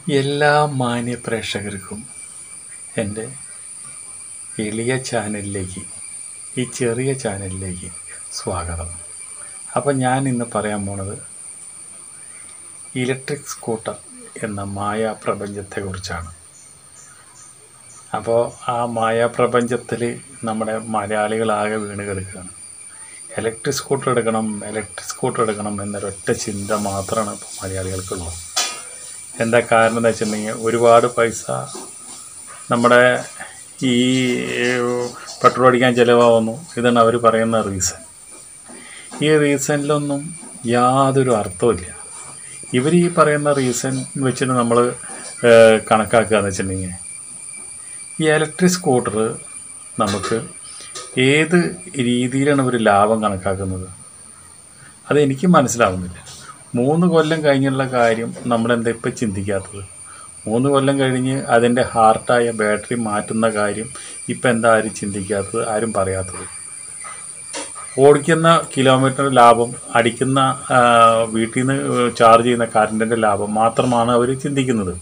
എല്ലാ മാന്യ പ്രേക്ഷകർക്കും എൻ്റെ എളിയ ചാനലിലേക്ക്, ഈ ചെറിയ ചാനലിലേക്ക് സ്വാഗതം. അപ്പോൾ ഞാൻ ഇന്ന് പറയാൻ പോണത് ഇലക്ട്രിക് സ്കൂട്ടർ എന്ന മായാപ്രപഞ്ചത്തെക്കുറിച്ചാണ്. അപ്പോൾ ആ മായാപ്രപഞ്ചത്തിൽ നമ്മുടെ മലയാളികളാകെ വീണ് കിടക്കുകയാണ്. ഇലക്ട്രിക് സ്കൂട്ടർ എടുക്കണം എന്നൊരൊറ്റ ചിന്ത മാത്രമാണ് ഇപ്പോൾ മലയാളികൾക്കുള്ളത്. എന്താ കാരണം എന്ന് വെച്ചിട്ടുണ്ടെങ്കിൽ, ഒരുപാട് പൈസ നമ്മുടെ ഈ പെട്രോൾ അടിക്കാൻ ചിലവാകുന്നു. ഇതാണ് അവർ പറയുന്ന റീസൺ. ഈ റീസണിലൊന്നും യാതൊരു അർത്ഥമില്ല. ഇവർ ഈ പറയുന്ന റീസൺ വെച്ചിട്ട് നമ്മൾ കണക്കാക്കുക എന്ന് വെച്ചിട്ടുണ്ടെങ്കിൽ, ഈ ഇലക്ട്രിക് സ്കൂട്ടർ നമുക്ക് ഏത് രീതിയിലാണ് ഒരു ലാഭം കണക്കാക്കുന്നത് അതെനിക്ക് മനസ്സിലാവുന്നില്ല. 3 കൊല്ലം കഴിഞ്ഞുള്ള കാര്യം നമ്മളെന്താ ഇപ്പം ചിന്തിക്കാത്തത്? 3 കൊല്ലം കഴിഞ്ഞ് അതിൻ്റെ ഹാർട്ടായ ബാറ്ററി മാറ്റുന്ന കാര്യം ഇപ്പം എന്താ ആരും ചിന്തിക്കാത്തത്, ആരും പറയാത്തത്? ഓടിക്കുന്ന കിലോമീറ്റർ ലാഭം, അടിക്കുന്ന വീട്ടിൽ നിന്ന് ചാർജ് ചെയ്യുന്ന കറണ്ടിൻ്റെ ലാഭം മാത്രമാണ് അവർ ചിന്തിക്കുന്നത്.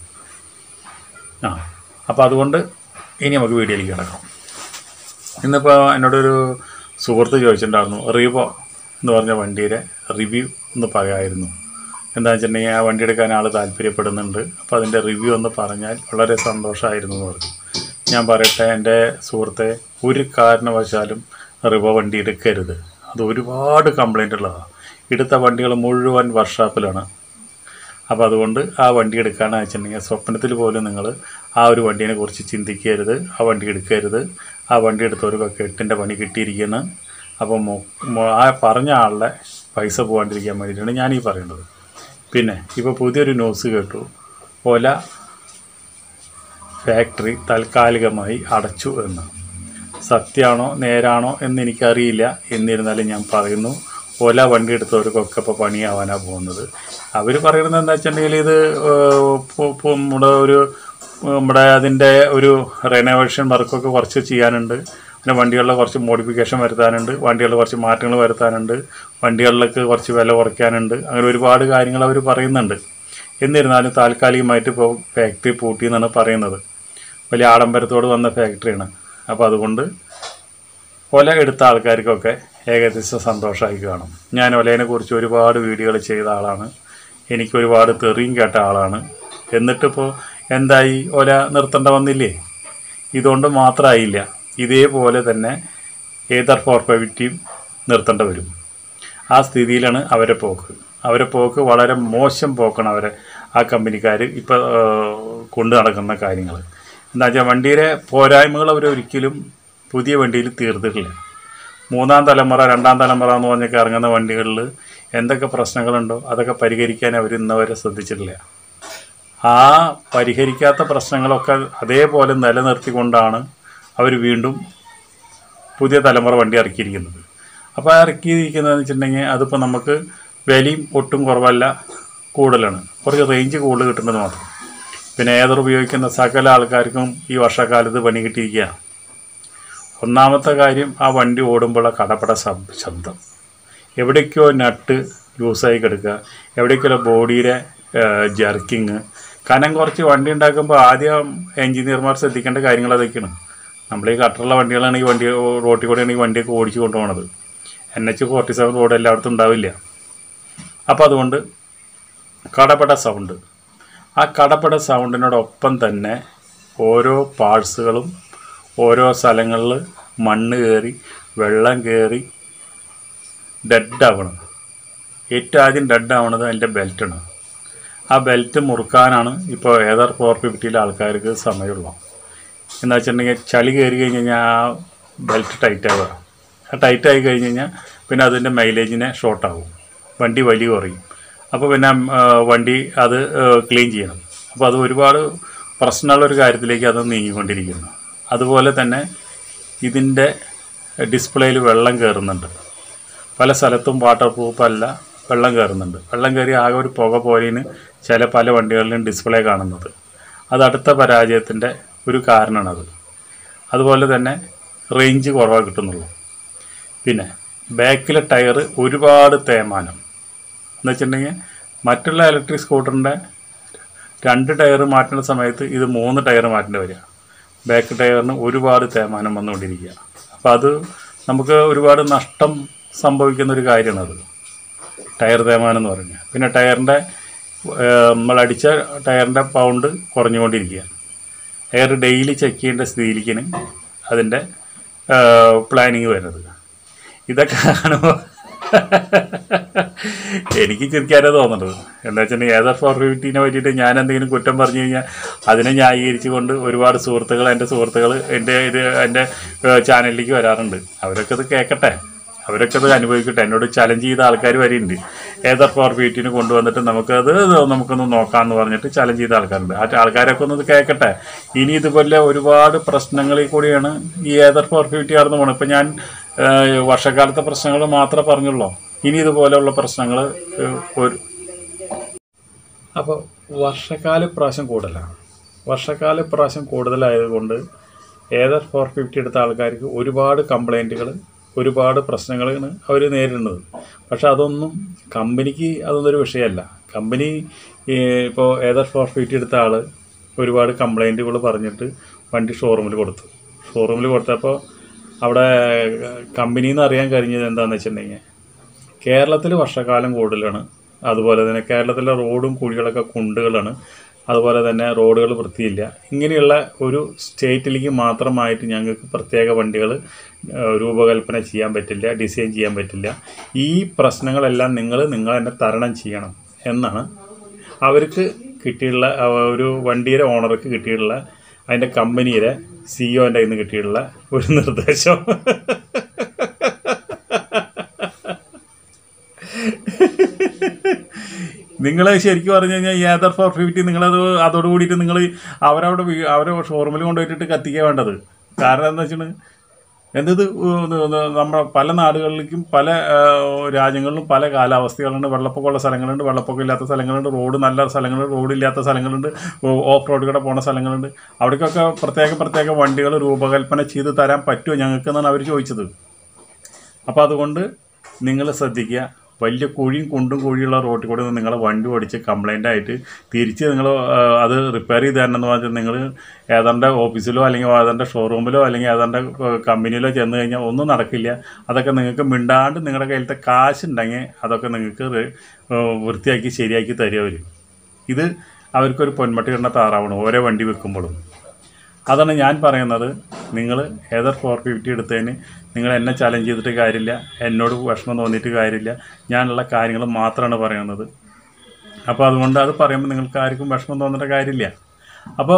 അപ്പോൾ അതുകൊണ്ട് ഇനി നമുക്ക് വീഡിയോയിലേക്ക് കിടക്കാം. ഇന്നിപ്പോൾ എന്നോടൊരു സുഹൃത്ത് ചോദിച്ചിട്ടുണ്ടായിരുന്നു, റീവോ എന്ന് പറഞ്ഞ വണ്ടിയുടെ റിവ്യൂ ഒന്ന് പറയാമായിരുന്നു. എന്താണെന്ന് വെച്ചിട്ടുണ്ടെങ്കിൽ, ആ വണ്ടി എടുക്കാൻ ആൾ താല്പര്യപ്പെടുന്നുണ്ട്. അപ്പോൾ അതിൻ്റെ റിവ്യൂ ഒന്ന് പറഞ്ഞാൽ വളരെ സന്തോഷമായിരുന്നു എന്ന് പറഞ്ഞു. ഞാൻ പറയട്ടെ എൻ്റെ സുഹൃത്തെ, ഒരു കാരണവശാലും റിവോ വണ്ടി എടുക്കരുത്. അത് ഒരുപാട് കംപ്ലൈൻ്റ് ഉള്ളതാണ്. എടുത്ത വണ്ടികൾ മുഴുവൻ വർക്ക്ഷോപ്പിലാണ്. അപ്പോൾ അതുകൊണ്ട് ആ വണ്ടി എടുക്കാമെന്ന് വെച്ചിട്ടുണ്ടെങ്കിൽ, സ്വപ്നത്തിൽ പോലും നിങ്ങൾ ആ ഒരു വണ്ടീനെ കുറിച്ച് ചിന്തിക്കരുത്, ആ വണ്ടി എടുക്കരുത്. ആ വണ്ടി എടുത്തവർക്കൊക്കെ 8ൻ്റെ പണി കിട്ടിയിരിക്കുന്നു. അപ്പം ആ പറഞ്ഞ ആളുടെ പൈസ പോകാണ്ടിരിക്കാൻ വേണ്ടിയിട്ടാണ് ഞാനീ പറയുന്നത്. പിന്നെ ഇപ്പോൾ പുതിയൊരു ന്യൂസ് കേട്ടു, ഓല ഫാക്ടറി താൽക്കാലികമായി അടച്ചു എന്ന്. സത്യമാണോ നേരാണോ എന്നെനിക്കറിയില്ല. എന്നിരുന്നാലും ഞാൻ പറയുന്നു, ഓല വണ്ടി എടുത്തവർക്കൊക്കെ ഇപ്പോൾ പണിയാവാനാണ് പോകുന്നത്. അവർ പറയുന്നത് എന്താ വെച്ചിട്ടുണ്ടെങ്കിൽ, ഇത് നമ്മുടെ അതിൻ്റെ ഒരു റെനോവേഷൻ വർക്കൊക്കെ കുറച്ച് ചെയ്യാനുണ്ട്. പിന്നെ വണ്ടികളിൽ കുറച്ച് മോഡിഫിക്കേഷൻ വരുത്താനുണ്ട്, വണ്ടികളിൽ കുറച്ച് മാറ്റങ്ങൾ വരുത്താനുണ്ട്, വണ്ടികളിലേക്ക് കുറച്ച് വില കുറയ്ക്കാനുണ്ട്. അങ്ങനെ ഒരുപാട് കാര്യങ്ങൾ അവർ പറയുന്നുണ്ട്. എന്നിരുന്നാലും താൽക്കാലികമായിട്ട് ഇപ്പോൾ ഫാക്ടറി പൂട്ടി എന്നാണ് പറയുന്നത്. വലിയ ആഡംബരത്തോട് വന്ന ഫാക്ടറിയാണ്. അപ്പോൾ അതുകൊണ്ട് ഒല എടുത്ത ആൾക്കാർക്കൊക്കെ ഏകദേശം സന്തോഷമായി കാണും. ഞാൻ ഒലേനെ കുറിച്ച് ഒരുപാട് വീഡിയോകൾ ചെയ്ത ആളാണ്. എനിക്ക് ഒരുപാട് തെറിയും കേട്ട ആളാണ്. എന്നിട്ടിപ്പോൾ എന്തായി, ഒല നിർത്തേണ്ട വന്നില്ലേ? ഇതുകൊണ്ട് മാത്രമായില്ല, ഇതേപോലെ തന്നെ ഏതർ 450 നിർത്തേണ്ടി വരും. ആ സ്ഥിതിയിലാണ് അവരെ പോക്ക് വളരെ മോശം പോക്കാണ് ആ കമ്പനിക്കാർ ഇപ്പോൾ കൊണ്ടു നടക്കുന്ന കാര്യങ്ങൾ. എന്താ വെച്ചാൽ, വണ്ടിയുടെ പോരായ്മകൾ അവരൊരിക്കലും പുതിയ വണ്ടിയിൽ തീർത്തിട്ടില്ല. 3ാം തലമുറ 2ാം തലമുറ എന്ന് പറഞ്ഞൊക്കെ ഇറങ്ങുന്ന വണ്ടികളിൽ എന്തൊക്കെ പ്രശ്നങ്ങളുണ്ടോ അതൊക്കെ പരിഹരിക്കാൻ അവർ ഇന്നവരെ ശ്രദ്ധിച്ചിട്ടില്ല. ആ പരിഹരിക്കാത്ത പ്രശ്നങ്ങളൊക്കെ അതേപോലെ നിലനിർത്തിക്കൊണ്ടാണ് അവർ വീണ്ടും പുതിയ തലമുറ വണ്ടി ഇറക്കിയിരിക്കുന്നത്. അപ്പോൾ ഇറക്കിയിരിക്കുന്നതെന്ന് വെച്ചിട്ടുണ്ടെങ്കിൽ, അതിപ്പോൾ നമുക്ക് വിലയും ഒട്ടും കുറവല്ല, കൂടുതലാണ്. കുറച്ച് റേഞ്ച് കൂടുതൽ കിട്ടുന്നത് മാത്രം. പിന്നെ ഏതർ ഉപയോഗിക്കുന്ന സകല ആൾക്കാർക്കും ഈ വർഷക്കാലത്ത് പണി കിട്ടിയിരിക്കുക. ഒന്നാമത്തെ കാര്യം, ആ വണ്ടി ഓടുമ്പോഴുള്ള കടപ്പട ശബ്ദം. എവിടേക്കോ നട്ട് ലൂസായി കിടക്കുക, എവിടേക്കോ ബോഡിയുടെ ജർക്കിങ്. കനം കുറച്ച് വണ്ടി ഉണ്ടാക്കുമ്പോൾ ആദ്യം എഞ്ചിനീയർമാർ ശ്രദ്ധിക്കേണ്ട കാര്യങ്ങൾ അതൊക്കെയാണ്. നമ്മൾ ഈ കട്ടറുള്ള വണ്ടികളാണ് ഈ വണ്ടി റോട്ടിൽ കൂടെയാണ് ഈ വണ്ടിയൊക്കെ ഓടിച്ചു കൊണ്ടുപോകുന്നത്. NH-47 റോഡ് എല്ലായിടത്തും ഉണ്ടാവില്ല. അപ്പോൾ അതുകൊണ്ട് കടപട സൗണ്ട്. ആ കടപട സൗണ്ടിനോടൊപ്പം തന്നെ ഓരോ പാർട്സുകളും ഓരോ സ്ഥലങ്ങളിൽ മണ്ണ് കയറി വെള്ളം കയറി ഡെഡാവണം. ഏറ്റവും ആദ്യം ഡെഡാവണത് അതിൻ്റെ ബെൽറ്റാണ്. ആ ബെൽറ്റ് മുറുക്കാനാണ് ഇപ്പോൾ ഏതർ 450 ആൾക്കാർക്ക് സമയമുള്ളൂ. എന്താ വെച്ചിട്ടുണ്ടെങ്കിൽ, ചളി കയറി കഴിഞ്ഞ് കഴിഞ്ഞാൽ ആ ബെൽറ്റ് ടൈറ്റാവുക. ആ ടൈറ്റായി കഴിഞ്ഞ് കഴിഞ്ഞാൽ പിന്നെ അതിൻ്റെ മൈലേജിനെ ഷോർട്ടാവും, വണ്ടി വലിയ കുറയും. അപ്പോൾ പിന്നെ വണ്ടി അത് ക്ലീൻ ചെയ്യണം. അപ്പോൾ അത് ഒരുപാട് പ്രശ്നമുള്ളൊരു കാര്യത്തിലേക്ക് അത് നീങ്ങിക്കൊണ്ടിരിക്കുന്നു. അതുപോലെ തന്നെ ഇതിൻ്റെ ഡിസ്പ്ലേയിൽ വെള്ളം കയറുന്നുണ്ട്. പല സ്ഥലത്തും വാട്ടർ പ്രൂഫല്ല, വെള്ളം കയറുന്നുണ്ട്. വെള്ളം കയറി ആകെ ഒരു പുക പോലെയാണ് പല വണ്ടികളിലും ഡിസ്പ്ലേ കാണുന്നത്. അത് അടുത്ത പരാജയത്തിൻ്റെ ഒരു കാരണമാണത്. അതുപോലെ തന്നെ റേഞ്ച് കുറവാണ് കിട്ടുന്നുള്ളൂ. പിന്നെ ബാക്കിലെ ടയർ ഒരുപാട് തേയ്മാനം എന്ന് വെച്ചിട്ടുണ്ടെങ്കിൽ, മറ്റുള്ള ഇലക്ട്രിക് സ്കൂട്ടറിൻ്റെ 2 ടയർ മാറ്റുന്ന സമയത്ത് ഇത് 3 ടയർ മാറ്റേണ്ടി വരിക. ബാക്ക് ടയറിന് ഒരുപാട് തേയ്മാനം വന്നുകൊണ്ടിരിക്കുക. അപ്പോൾ അത് നമുക്ക് ഒരുപാട് നഷ്ടം സംഭവിക്കുന്ന ഒരു കാര്യമാണത്, ടയർ തേയ്മാനം എന്ന് പറയുന്നത്. പിന്നെ ടയറിൻ്റെ നമ്മളടിച്ച ടയറിൻ്റെ പൗണ്ട് കുറഞ്ഞുകൊണ്ടിരിക്കുക. ടയർ ഡെയിലി ചെക്ക് ചെയ്യേണ്ട സ്ഥിതിയിലേക്കാണ് അതിൻ്റെ പ്ലാനിങ് വരുന്നത്. ഇതൊക്കെ കാണുമ്പോൾ എനിക്ക് ചിരിക്കാനേ തോന്നുന്നത്. എന്താ വെച്ചിട്ടുണ്ടെങ്കിൽ ഏതർ 450നെ പറ്റിയിട്ട് ഞാൻ എന്തെങ്കിലും കുറ്റം പറഞ്ഞു കഴിഞ്ഞാൽ അതിനെ ന്യായീകരിച്ചു കൊണ്ട് ഒരുപാട് സുഹൃത്തുക്കൾ എൻ്റെ ചാനലിലേക്ക് വരാറുണ്ട്. അവരൊക്കെ ഇത് കേൾക്കട്ടെ, അവരൊക്കെ അത് അനുഭവിക്കട്ടെ. എന്നോട് ചലഞ്ച് ചെയ്ത ആൾക്കാർ വരെയുണ്ട്. ഏതർ 450നെ കൊണ്ടുവന്നിട്ട് നമുക്കൊന്ന് നോക്കാമെന്ന് പറഞ്ഞിട്ട് ചലഞ്ച് ചെയ്ത ആൾക്കാരുണ്ട്. ആ ആൾക്കാരൊക്കെ ഒന്ന് കേൾക്കട്ടെ. ഇനി ഇതുപോലെ ഒരുപാട് പ്രശ്നങ്ങളിൽ കൂടിയാണ് ഈ ഏതർ 450 കടന്നു പോകണം. ഇപ്പം ഞാൻ വർഷക്കാലത്തെ പ്രശ്നങ്ങൾ മാത്രമേ പറഞ്ഞുള്ളൂ. ഇനി ഇതുപോലെയുള്ള പ്രശ്നങ്ങൾ അപ്പോൾ വർഷക്കാല ഇപ്രാവശ്യം കൂടുതലാണ്. വർഷക്കാല ഇപ്രാവശ്യം കൂടുതലായതുകൊണ്ട് ഏതർ 450 എടുത്ത ആൾക്കാർക്ക് ഒരുപാട് കംപ്ലൈൻറ്റുകൾ, ഒരുപാട് പ്രശ്നങ്ങളാണ് അവർ നേരിടുന്നത്. പക്ഷെ അതൊന്നും കമ്പനിക്ക് അതൊന്നൊരു വിഷയമല്ല. കമ്പനി ഇപ്പോൾ ഏതർ 450 എടുത്ത ആൾ ഒരുപാട് കംപ്ലൈൻറ്റുകൾ പറഞ്ഞിട്ട് വണ്ടി ഷോറൂമിൽ കൊടുത്തപ്പോൾ അവിടെ കമ്പനിയിൽ നിന്ന് അറിയാൻ കഴിഞ്ഞത് എന്താണെന്ന് വെച്ചിട്ടുണ്ടെങ്കിൽ കേരളത്തിൽ വർഷക്കാലം കൂടുതലാണ്. അതുപോലെ തന്നെ കേരളത്തിലെ റോഡും കുഴികളൊക്കെ കുണ്ടുകളാണ്. അതുപോലെ തന്നെ റോഡുകൾ വൃത്തിയില്ല. ഇങ്ങനെയുള്ള ഒരു സ്റ്റേറ്റിലേക്ക് മാത്രമായിട്ട് ഞങ്ങൾക്ക് പ്രത്യേക വണ്ടികൾ രൂപകൽപ്പന ചെയ്യാൻ പറ്റില്ല, ഡിസൈൻ ചെയ്യാൻ പറ്റില്ല. ഈ പ്രശ്നങ്ങളെല്ലാം നിങ്ങൾ തന്നെ തരണം ചെയ്യണം എന്നാണ് അവർക്ക് കിട്ടിയിട്ടുള്ള, ഒരു വണ്ടിയുടെ ഓണർക്ക് കിട്ടിയിട്ടുള്ള, അതിൻ്റെ കമ്പനിയുടെ സിഇഒൻ്റെ കയ്യിൽ നിന്ന് കിട്ടിയിട്ടുള്ള ഒരു നിർദ്ദേശം. നിങ്ങൾ ശരിക്കും പറഞ്ഞു കഴിഞ്ഞാൽ ഈ ഏതർ 450 അതോട് കൂടിയിട്ട് നിങ്ങൾ അവരെ ഷോറൂമിൽ കൊണ്ടുപോയിട്ട് കത്തിക്കുക വേണ്ടത്. കാരണം എന്താ വെച്ചിട്ടുണ്ടെങ്കിൽ എന്തത് നമ്മുടെ പല നാടുകളിലേക്കും പല രാജ്യങ്ങളിലും പല കാലാവസ്ഥകളുണ്ട്. വെള്ളപ്പൊക്കമുള്ള സ്ഥലങ്ങളുണ്ട്, വെള്ളപ്പൊക്കം ഇല്ലാത്ത സ്ഥലങ്ങളുണ്ട്, റോഡ് നല്ല സ്ഥലങ്ങളുണ്ട്, റോഡില്ലാത്ത സ്ഥലങ്ങളുണ്ട്, ഓഫ് റോഡ് കൂടെ പോകുന്ന സ്ഥലങ്ങളുണ്ട്. അവിടേക്കൊക്കെ പ്രത്യേക വണ്ടികൾ രൂപകൽപ്പന ചെയ്ത് തരാൻ പറ്റുമോ ഞങ്ങൾക്കെന്നാണ് അവർ ചോദിച്ചത്. അപ്പോൾ അതുകൊണ്ട് നിങ്ങൾ ശ്രദ്ധിക്കുക. വലിയ കുഴിയും കുണ്ടും കുഴിയുള്ള റോട്ടിൽ കൂടെ നിങ്ങളെ വണ്ടി ഓടിച്ച് കംപ്ലൈൻ്റ് ആയിട്ട് തിരിച്ച് നിങ്ങൾ അത് റിപ്പയർ ചെയ്ത് തരണമെന്ന് പറഞ്ഞാൽ നിങ്ങൾ ഏതാണ്ട് ഓഫീസിലോ അല്ലെങ്കിൽ ഏതാണ്ട് ഷോറൂമിലോ അല്ലെങ്കിൽ ഏതാണ്ട് കമ്പനിയിലോ ചെന്ന് കഴിഞ്ഞാൽ ഒന്നും നടക്കില്ല. അതൊക്കെ നിങ്ങൾക്ക് മിണ്ടാണ്ട് നിങ്ങളുടെ കയ്യിലത്തെ കാശുണ്ടെങ്കിൽ അതൊക്കെ നിങ്ങൾക്ക് വൃത്തിയാക്കി ശരിയാക്കി തരുമവർ. ഇത് അവർക്കൊരു പൊന്മട്ടി കിടന്ന താറാവണം ഓരോ വണ്ടി വെക്കുമ്പോഴും. അതാണ് ഞാൻ പറയുന്നത്. നിങ്ങൾ ഏതർ 450 എടുത്തതിന് നിങ്ങൾ എന്നെ ചലഞ്ച് ചെയ്തിട്ട് കാര്യമില്ല, എന്നോട് വിഷമം തോന്നിയിട്ട് കാര്യമില്ല. ഞാനുള്ള കാര്യങ്ങൾ മാത്രമാണ് പറയുന്നത്. അപ്പോൾ അതുകൊണ്ട് അത് പറയുമ്പോൾ നിങ്ങൾക്ക് ആർക്കും വിഷമം തോന്നേണ്ട കാര്യമില്ല. അപ്പോൾ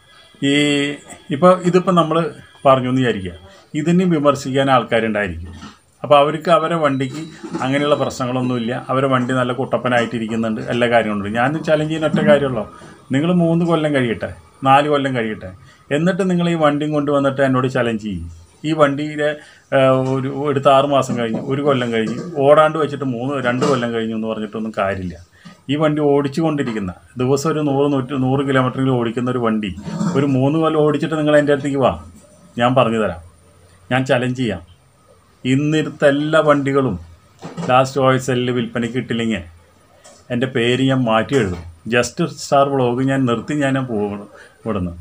ഇതിപ്പോൾ നമ്മൾ പറഞ്ഞു എന്ന് വിചാരിക്കുക, ഇതിനെ വിമർശിക്കാൻ ആൾക്കാരുണ്ടായിരിക്കും. അപ്പോൾ അവർക്ക് അവരെ വണ്ടിക്ക് അങ്ങനെയുള്ള പ്രശ്നങ്ങളൊന്നുമില്ല, അവരെ വണ്ടി നല്ല കുട്ടപ്പനായിട്ടിരിക്കുന്നുണ്ട്, എല്ലാ കാര്യങ്ങളുണ്ട്. ഞാൻ ചലഞ്ച് ചെയ്യുന്ന ഒറ്റ കാര്യമുള്ളൂ. നിങ്ങൾ 3 കൊല്ലം കഴിയട്ടെ, 4 കൊല്ലം കഴിയട്ടെ, എന്നിട്ട് നിങ്ങൾ ഈ വണ്ടിയും കൊണ്ടുവന്നിട്ട് എന്നോട് ചലഞ്ച് ചെയ്യും. ഈ വണ്ടിയുടെ എടുത്ത 6 മാസം കഴിഞ്ഞ്, 1 കൊല്ലം കഴിഞ്ഞ്, ഓടാണ്ട് വെച്ചിട്ട് 2 കൊല്ലം കഴിഞ്ഞു എന്ന് പറഞ്ഞിട്ടൊന്നും കാര്യമില്ല. ഈ വണ്ടി ഓടിച്ചു കൊണ്ടിരിക്കുന്ന, ദിവസം ഒരു 100 കിലോമീറ്ററിൽ ഓടിക്കുന്ന ഒരു വണ്ടി ഒരു 3 കൊല്ലം ഓടിച്ചിട്ട് നിങ്ങൾ എൻ്റെ അടുത്തേക്ക് വാ, ഞാൻ പറഞ്ഞു തരാം, ഞാൻ ചലഞ്ച് ചെയ്യാം. ഇന്നിരുത്ത എല്ലാ വണ്ടികളും ലാസ്റ്റ് ഓയിൽസെല്ലിൽ വിൽപ്പനയ്ക്ക് കിട്ടില്ലെങ്കിൽ എൻ്റെ പേര് ഞാൻ മാറ്റി എഴുതും. ജസ്റ്റ് സ്റ്റാർ വ്ളോഗ് ഞാൻ നിർത്തി ഞാൻ പോകണം ഇവിടുന്ന്.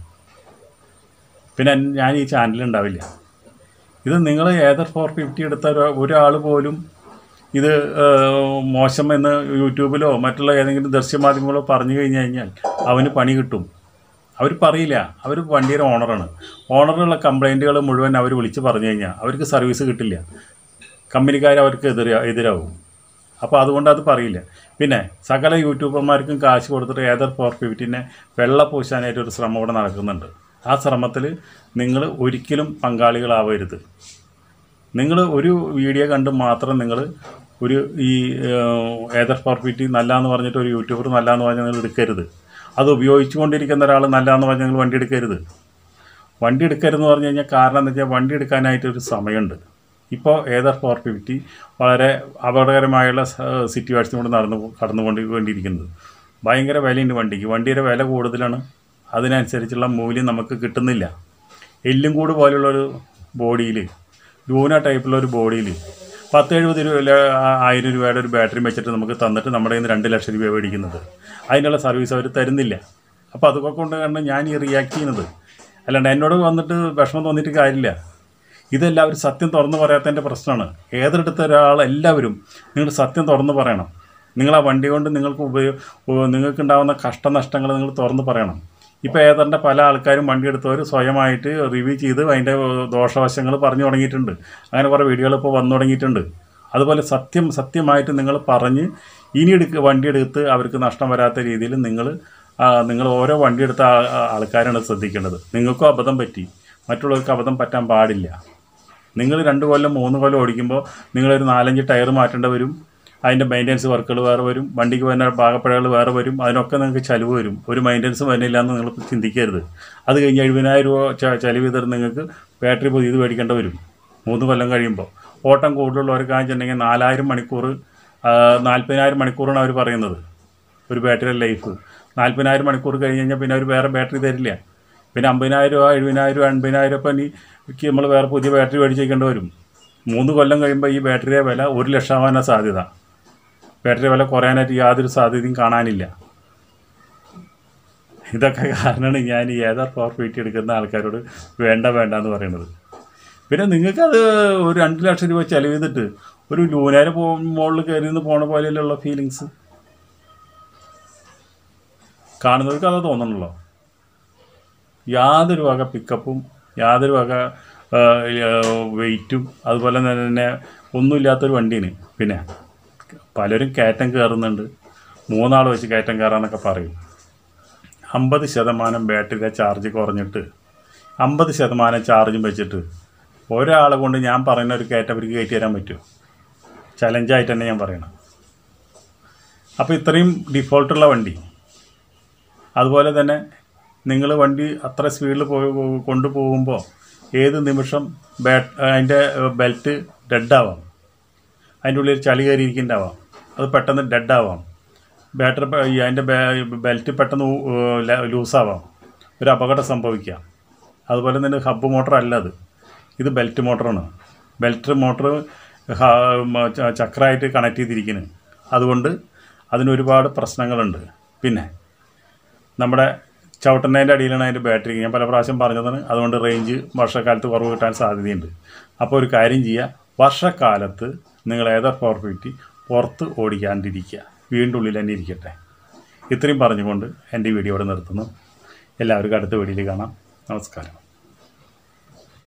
പിന്നെ ഞാൻ ഈ ചാനലുണ്ടാവില്ല. ഇത് നിങ്ങൾ ഏതർ 450 എടുത്ത ഒരാൾ പോലും ഇത് മോശം എന്ന് യൂട്യൂബിലോ മറ്റുള്ള ഏതെങ്കിലും ദൃശ്യമാധ്യമങ്ങളോ പറഞ്ഞു കഴിഞ്ഞാൽ അവന് പണി കിട്ടും. അവർ പറയില്ല, അവർ വണ്ടിയുടെ ഓണറാണ്. ഓണറുള്ള കംപ്ലൈൻറ്റുകൾ മുഴുവൻ അവർ വിളിച്ച് പറഞ്ഞു കഴിഞ്ഞാൽ അവർക്ക് സർവീസ് കിട്ടില്ല, കമ്പനിക്കാർ അവർക്ക് എതിരാവും. അപ്പോൾ അതുകൊണ്ട് അത് പറയില്ല. പിന്നെ സകല യൂട്യൂബർമാർക്കും കാശ് കൊടുത്തിട്ട് ഏതർ 450നെ വെള്ള പൂശാനായിട്ടൊരു ശ്രമം ഇവിടെ നടക്കുന്നുണ്ട്. ആ ശ്രമത്തിൽ നിങ്ങൾ ഒരിക്കലും പങ്കാളികളാവരുത്. നിങ്ങൾ ഒരു വീഡിയോ കണ്ട് മാത്രം നിങ്ങൾ ഈ ഏതർ 450 നല്ലതെന്ന് പറഞ്ഞിട്ട് ഒരു യൂട്യൂബർ നല്ലതെന്ന് പറഞ്ഞാൽ നിങ്ങൾ എടുക്കരുത്. അത് ഉപയോഗിച്ചു കൊണ്ടിരിക്കുന്ന ഒരാൾ നല്ലതെന്ന് പറഞ്ഞാൽ നിങ്ങൾ വണ്ടി എടുക്കരുത്. വണ്ടി എടുക്കരുതെന്ന് പറഞ്ഞു കഴിഞ്ഞാൽ കാരണം എന്താ വെച്ചാൽ വണ്ടി എടുക്കാനായിട്ടൊരു സമയമുണ്ട്. ഇപ്പോൾ ഏതർ 450 വളരെ അപകടകരമായുള്ള സിറ്റുവേഷനിലൂടെ കടന്നുകൊണ്ടിരിക്കുന്നത്. ഭയങ്കര വിലയുണ്ട് വണ്ടിക്ക്. വണ്ടിയുടെ വില കൂടുതലാണ്, അതിനനുസരിച്ചുള്ള മൂല്യം നമുക്ക് കിട്ടുന്നില്ല. എല്ലും കൂട് പോലുള്ളൊരു ബോഡിയിൽ, ലൂന ടൈപ്പുള്ള ഒരു ബോഡിയിൽ 10-70 രൂപയുടെ ഒരു ബാറ്ററി വെച്ചിട്ട് നമുക്ക് തന്നിട്ട് നമ്മുടെ കയ്യിൽ നിന്ന് 2 ലക്ഷം രൂപ മേടിക്കുന്നത്. അതിനുള്ള സർവീസ് അവർ തരുന്നില്ല. അപ്പോൾ അതൊക്കെ കൊണ്ട് കണ്ട് ഞാൻ ഈ റിയാക്ട് ചെയ്യുന്നത്. അല്ലാണ്ട് എന്നോട് വന്നിട്ട് വിഷമം തോന്നിയിട്ട് കാര്യമില്ല. ഇതെല്ലാവരും സത്യം തുറന്ന് പറയാത്തതിൻ്റെ പ്രശ്നമാണ്. ഏതെടുത്ത ഒരാൾ എല്ലാവരും നിങ്ങൾ സത്യം തുറന്ന് പറയണം. നിങ്ങൾ ആ വണ്ടി കൊണ്ട് നിങ്ങൾക്കുണ്ടാകുന്ന കഷ്ടനഷ്ടങ്ങൾ നിങ്ങൾ തുറന്ന് പറയണം. ഇപ്പോൾ ഏതാണ്ട് പല ആൾക്കാരും വണ്ടി എടുത്തവർ സ്വയമായിട്ട് റിവ്യൂ ചെയ്ത് അതിൻ്റെ ദോഷവശങ്ങൾ പറഞ്ഞു തുടങ്ങിയിട്ടുണ്ട്. അങ്ങനെ കുറേ വീഡിയോകൾ ഇപ്പോൾ വന്നു തുടങ്ങിയിട്ടുണ്ട്. അതുപോലെ സത്യമായിട്ട് നിങ്ങൾ പറഞ്ഞ് ഇനി വണ്ടി എടുത്ത് അവർക്ക് നഷ്ടം വരാത്ത രീതിയിൽ നിങ്ങൾ ഓരോ വണ്ടി എടുത്ത ആൾക്കാരാണ് ശ്രദ്ധിക്കേണ്ടത്. നിങ്ങൾക്കും അബദ്ധം പറ്റി, മറ്റുള്ളവർക്ക് അബദ്ധം പറ്റാൻ പാടില്ല. നിങ്ങൾ 2 കൊല്ലം 3 കൊല്ലം ഓടിക്കുമ്പോൾ നിങ്ങളൊരു 4-5 ടയർ മാറ്റേണ്ടി വരും. അതിൻ്റെ മെയിൻ്റനൻസ് വർക്കുകൾ വേറെ വരും, വണ്ടിക്ക് വരുന്ന ഭാഗപ്പഴകൾ വേറെ വരും, അതിനൊക്കെ നിങ്ങൾക്ക് ചിലവ് വരും. ഒരു മെയിൻ്റനൻസും വരുന്നില്ല എന്ന് നിങ്ങൾ ചിന്തിക്കരുത്. അത് കഴിഞ്ഞ് 70,000 രൂപ ചിലവ് ചെയ്തിട്ട് നിങ്ങൾക്ക് ബാറ്ററി പുതിയത് മേടിക്കേണ്ടി വരും 3 കൊല്ലം കഴിയുമ്പോൾ. ഓട്ടം കൂടുതലുള്ളവർക്ക് ആണെന്നുണ്ടെങ്കിൽ 4,000 മണിക്കൂർ 40,000 മണിക്കൂറാണ് അവർ പറയുന്നത് ഒരു ബാറ്ററിയുടെ ലൈഫ്. 40,000 മണിക്കൂർ കഴിഞ്ഞ് കഴിഞ്ഞാൽ പിന്നെ അവർ വേറെ ബാറ്ററി തരില്ല. പിന്നെ 50,000 രൂപ 70,000 രൂപ 80,000 ഇപ്പം ഇനി നമ്മൾ വേറെ പുതിയ ബാറ്ററി മേടിച്ചേക്കേണ്ടി വരും. 3 കൊല്ലം കഴിയുമ്പോൾ ഈ ബാറ്ററിയുടെ വില 1 ലക്ഷം ആവാനാണ് സാധ്യത. ബാറ്ററി വില കുറയാനായിട്ട് യാതൊരു സാധ്യതയും കാണാനില്ല. ഇതൊക്കെ കാരണമാണ് ഞാൻ ഈ ഏതാർ പവർ ഫീറ്റ് എടുക്കുന്ന ആൾക്കാരോട് വേണ്ട എന്ന് പറയുന്നത്. പിന്നെ നിങ്ങൾക്കത് ഒരു 2 ലക്ഷം രൂപ ചിലവ് ചെയ്തിട്ട് ഒരു ലൂനാര് മുകളിൽ കയറി നിന്ന് പോണ പോലെയുള്ള ഫീലിങ്സ് കാണുന്നവർക്ക് അത് തോന്നണല്ലോ. യാതൊരു വക പിക്കപ്പും യാതൊരു വക വെയിറ്റും അതുപോലെ തന്നെ ഒന്നുമില്ലാത്തൊരു വണ്ടിയാണ്. പിന്നെ പലരും കയറ്റം കയറുന്നുണ്ട്, 3 ആൾ വെച്ച് കയറ്റം കയറാമെന്നൊക്കെ പറയും. 50% ബാറ്ററിയുടെ ചാർജ് കുറഞ്ഞിട്ട് 50% ചാർജും വെച്ചിട്ട് ഒരാളെ കൊണ്ട് ഞാൻ പറയുന്ന ഒരു കയറ്റം അവർക്ക് കയറ്റി തരാൻ പറ്റുമോ? ചലഞ്ചായിട്ട് തന്നെ ഞാൻ പറയണം. അപ്പോൾ ഇത്രയും ഡിഫോൾട്ടുള്ള വണ്ടി, അതുപോലെ തന്നെ നിങ്ങൾ വണ്ടി അത്ര സ്പീഡിൽ കൊണ്ടുപോകുമ്പോൾ ഏത് നിമിഷം അതിൻ്റെ ബെൽറ്റ് ഡെഡാവാം, അതിൻ്റെ ഉള്ളിൽ ചളി കയറിയിരിക്കുന്നുണ്ടാവാം, അത് പെട്ടെന്ന് ഡെഡാവാം, അതിൻ്റെ ബെൽറ്റ് പെട്ടെന്ന് ലൂസാവാം, ഒരു അപകടം സംഭവിക്കാം. അതുപോലെ തന്നെ ഹബ്ബ് മോട്ടർ അല്ല ഇത് ബെൽറ്റ് മോട്ടറാണ്. ബെൽറ്റ് മോട്ടർ ചക്രമായിട്ട് കണക്ട് ചെയ്തിരിക്കുന്നത്. അതുകൊണ്ട് അതിനൊരുപാട് പ്രശ്നങ്ങളുണ്ട്. പിന്നെ നമ്മുടെ ചവിട്ടുന്നതിൻ്റെ അടിയിലാണ് അതിൻ്റെ ബാറ്ററി. ഞാൻ പല പ്രാവശ്യം പറഞ്ഞതാണ്. അതുകൊണ്ട് റേഞ്ച് വർഷക്കാലത്ത് കുറവ് കിട്ടാൻ സാധ്യതയുണ്ട്. അപ്പോൾ ഒരു കാര്യം ചെയ്യുക, വർഷക്കാലത്ത് നിങ്ങൾ ഏതാർ പവർ ഫീറ്റ് പുറത്ത് ഓടിക്കാണ്ടിരിക്കുക, വീടിൻ്റെ ഉള്ളിൽ തന്നെ ഇരിക്കട്ടെ. ഇത്രയും പറഞ്ഞുകൊണ്ട് എൻ്റെ വീഡിയോ ഇവിടെ നിർത്തുന്നു. എല്ലാവർക്കും അടുത്ത വീഡിയോയിൽ കാണാം. നമസ്കാരം.